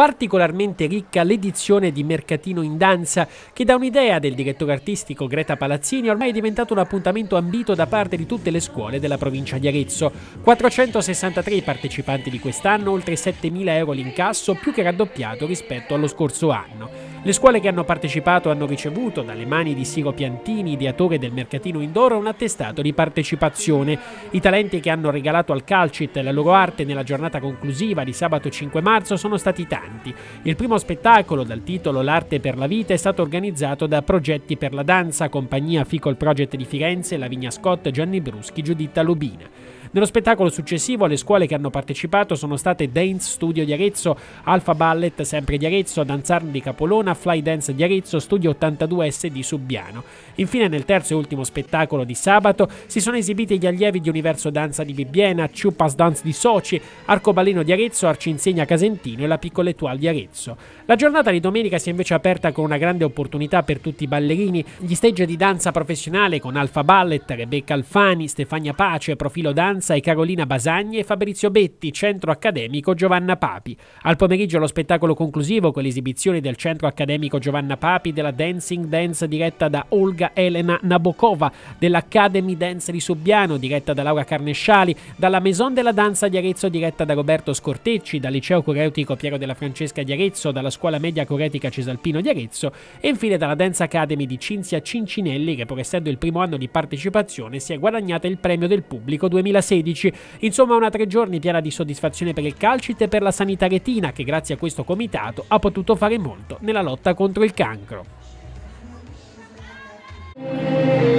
particolarmente ricca l'edizione di Mercatino in Danza, che da un'idea del direttore artistico Greta Palazzini ormai è diventato un appuntamento ambito da parte di tutte le scuole della provincia di Arezzo. 463 i partecipanti di quest'anno, oltre 7.000 euro l'incasso, più che raddoppiato rispetto allo scorso anno. Le scuole che hanno partecipato hanno ricevuto dalle mani di Siro Piantini, ideatore del Mercatino Indoor, un attestato di partecipazione. I talenti che hanno regalato al Calcit la loro arte nella giornata conclusiva di sabato 5 marzo sono stati tanti. Il primo spettacolo, dal titolo L'arte per la vita, è stato organizzato da Progetti per la danza, compagnia Ficol Project di Firenze, Lavinia Scott, Gianni Bruschi, Giuditta Lubina. Nello spettacolo successivo le scuole che hanno partecipato sono state Dance Studio di Arezzo, Alfa Ballet sempre di Arezzo, Danzarn di Capolona, Fly Dance di Arezzo, Studio 82S di Subiano. Infine, nel terzo e ultimo spettacolo di sabato si sono esibiti gli allievi di Universo Danza di Bibbiena, Chupas Dance di Soci, Arcobaleno di Arezzo, Arcinsegna Casentino e la Piccola Étoile di Arezzo. La giornata di domenica si è invece aperta con una grande opportunità per tutti i ballerini, gli stage di danza professionale con Alfa Ballet, Rebecca Alfani, Stefania Pace, Profilo Danza e Carolina Basagni e Fabrizio Betti, centro accademico Giovanna Papi. Al pomeriggio lo spettacolo conclusivo con le esibizioni del centro accademico Giovanna Papi, della Dancing Dance diretta da Olga Elena Nabokova, dell'Academy Dance di Subiano diretta da Laura Carnesciali, dalla Maison della Danza di Arezzo diretta da Roberto Scortecci, dal Liceo Coreutico Piero della Francesca di Arezzo, dalla Scuola Media Coretica Cesalpino di Arezzo e infine dalla Dance Academy di Cinzia Cincinelli, che pur essendo il primo anno di partecipazione si è guadagnata il premio del pubblico 2016. Insomma, una 3 giorni piena di soddisfazione per il Calcit e per la sanità retina, che grazie a questo comitato ha potuto fare molto nella lotta contro il cancro.